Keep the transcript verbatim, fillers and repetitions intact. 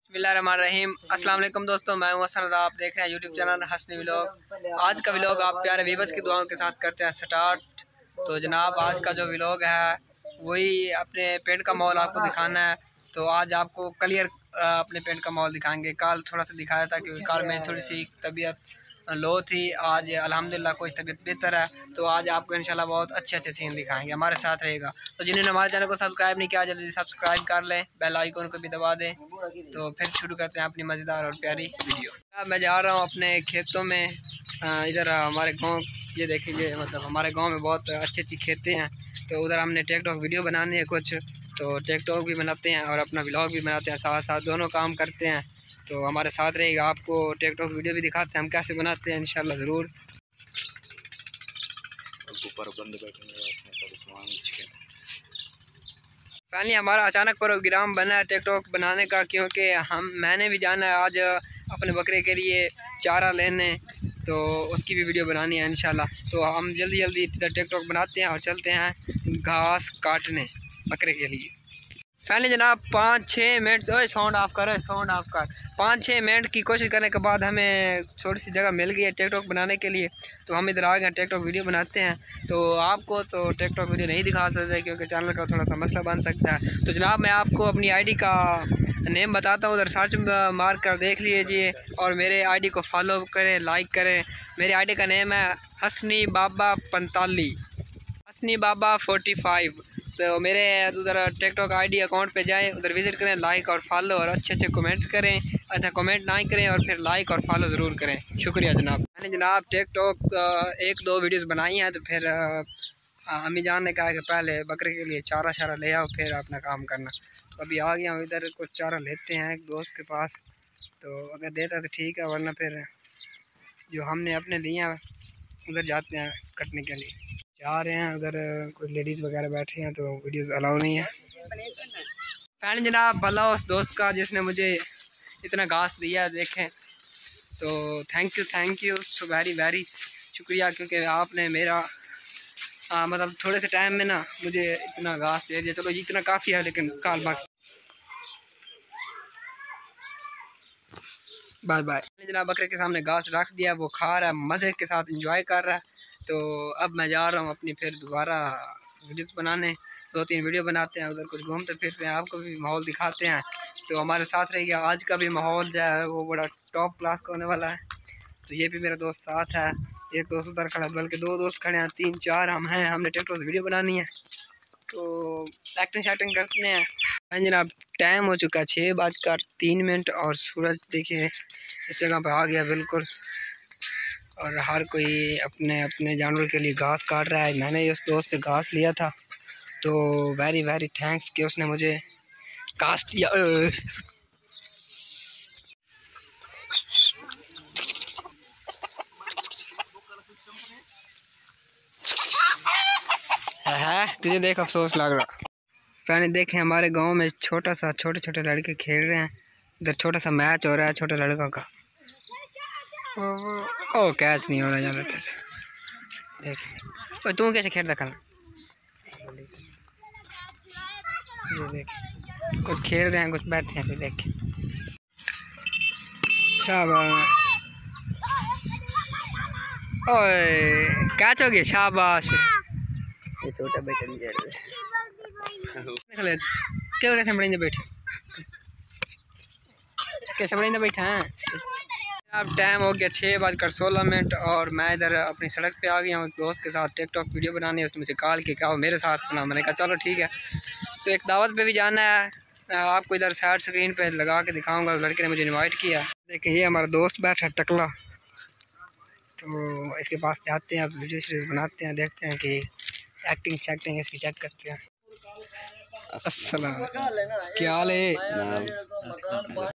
बिस्मिल्लाहिर्रहमानिर्रहीम। अस्सलाम वालेकुम दोस्तों, मैं हूं हसन। आप देख रहे हैं यूट्यूब चैनल हसनी व्लॉग। आज का व्लॉग आप प्यारे व्यूअर्स की दुआओं के साथ करते हैं स्टार्ट। तो जनाब आज का जो व्लॉग है वही अपने पेंट का मॉल आपको दिखाना है। तो आज आपको क्लियर अपने पेंट का मॉल दिखाएंगे। कल थोड़ा सा दिखाया था क्योंकि कल में थोड़ी सी तबीयत लो थी। आज अल्हम्दुलिल्लाह कोई तबीयत बेहतर है। तो आज आपको इंशाल्लाह बहुत अच्छे अच्छे सीन दिखाएंगे, हमारे साथ रहेगा। तो जिन्होंने हमारे चैनल को सब्सक्राइब नहीं किया जल्दी सब्सक्राइब कर लें, बेल आइकन को भी दबा दें। तो फिर शुरू करते हैं अपनी मज़ेदार और प्यारी वीडियो। अब मैं जा रहा हूँ अपने खेतों में। इधर हमारे गांव, ये देखिए, मतलब हमारे गांव में बहुत अच्छी अच्छी खेतें हैं। तो उधर हमने टिकटॉक वीडियो बनानी है कुछ, तो टिकटॉक भी बनाते हैं और अपना व्लॉग भी बनाते हैं, साथ साथ दोनों काम करते हैं। तो हमारे साथ रहेगा, आपको टिकटॉक वीडियो भी दिखाते हैं हम कैसे बनाते हैं इंशाल्लाह ज़रूर। फाइनली हमारा अचानक प्रोग्राम बना है टिकटॉक बनाने का, क्योंकि हम मैंने भी जाना है आज अपने बकरे के लिए चारा लेने। तो उसकी भी वीडियो बनानी है इंशाल्लाह। तो हम जल्दी जल्दी इधर टिकटॉक बनाते हैं और चलते हैं घास काटने बकरे के लिए। पहले जनाब पाँच छः मिनट ओए साउंड ऑफ कर साउंड ऑफ कर पाँच छः मिनट की कोशिश करने के बाद हमें छोटी सी जगह मिल गई है टिकटॉक बनाने के लिए। तो हम इधर आ गए टिकटॉक वीडियो बनाते हैं। तो आपको तो टिकटॉक वीडियो नहीं दिखा सकते क्योंकि चैनल का थोड़ा सा मसला बन सकता है। तो जनाब मैं आपको अपनी आईडी का नेम बताता हूँ, उधर सर्च मार कर देख लीजिए और मेरे आईडी को फॉलो करें, लाइक करें। मेरे आईडी का नेम है हसनी बाबा पैंतालीस, हसनी बाबा फोर्टी फाइव। तो मेरे उधर टिकटॉक आईडी अकाउंट पे जाएं, उधर विज़िट करें, लाइक और फॉलो और अच्छे अच्छे कमेंट्स करें। अच्छा कमेंट ना ही करें और फिर लाइक और फॉलो ज़रूर करें। शुक्रिया जनाब। मैंने जनाब टिकटॉक एक दो वीडियोस बनाई हैं। तो फिर अम्मी जान ने कहा कि पहले बकरे के लिए चारा शारा ले आओ फिर अपना काम करना। तो अभी आ गया हूँ इधर, कुछ चारा लेते हैं एक दोस्त के पास। तो अगर देता तो ठीक है, वरना फिर जो हमने अपने लिए हैं उधर जाते हैं कटने के लिए। जा रहे हैं, अगर कोई लेडीज़ वगैरह बैठी हैं तो वीडियोस अलाउ नहीं है। फैन जनाब भला उस दोस्त का जिसने मुझे इतना घास दिया है, देखें। तो thank you thank you so very very शुक्रिया, क्योंकि आपने मेरा आ, मतलब थोड़े से टाइम में ना मुझे इतना घास दे दिया। चलो जी इतना काफ़ी है, लेकिन काल बात बाय बाय। जनाब बकरे के सामने घास रख दिया, वो खा रहा है, मज़े के साथ एंजॉय कर रहा है। तो अब मैं जा रहा हूँ अपनी फिर दोबारा वीडियोस बनाने। दो तीन वीडियो बनाते हैं, उधर कुछ घूमते फिरते हैं, आपको भी माहौल दिखाते हैं। तो हमारे साथ रहिएगा। आज का भी माहौल जो है वो बड़ा टॉप क्लास का होने वाला है। तो ये भी मेरा दोस्त साथ है, एक दोस्त उधर खड़ा है, बल्कि दो दोस्त खड़े हैं, तीन चार हम हैं। हमने टिकटॉक वीडियो बनानी है, तो एक्टिंग शैक्टिंग करते हैं। हाँ जनाब टाइम हो चुका है छः बजकर तीन मिनट और सूरज देखिए इस जगह पर आ गया बिल्कुल। और हर कोई अपने अपने जानवर के लिए घास काट रहा है। मैंने उस दोस्त से घास लिया था, तो वेरी वेरी थैंक्स कि उसने मुझे घास दिया। है तुझे देख अफसोस लग रहा। फ्रेंड देखें हमारे गांव में छोटा सा छोटे छोटे लड़के खेल रहे हैं। इधर छोटा सा मैच हो रहा है छोटे लड़कों का। ओ कैच नहीं हो रहा यार कैसे देख। ओ तू कैसे खेल रखा है? ये देख कुछ खेल रहे हैं, कुछ बैठे हैं, देख शाबाश। ओए कैच हो गया, शाबाश। ये छोटा बेटा नहीं जा रहा है क्यों कैसे बड़े बैठे कैसे बड़े बैठे हैं। अब टाइम हो गया छः बजकर सोलह मिनट और मैं इधर अपनी सड़क पे आ गया हूँ दोस्त के साथ टिकटॉक वीडियो बनाने। उसने मुझे कॉल किया क्या मेरे साथ बना, मैंने कहा चलो ठीक है। तो एक दावत पे भी जाना है, आपको इधर साइड स्क्रीन पे लगा के दिखाऊंगा। लड़के ने मुझे इनवाइट किया। देखिए ये हमारा दोस्त बैठा है टकला, तो इसके पास जाते हैं, अब वीडियो वीडियो बनाते हैं, देखते हैं कि एक्टिंग चैक्टिंग इसकी चेक करते हैं। अस्सलाम क्या हाल है?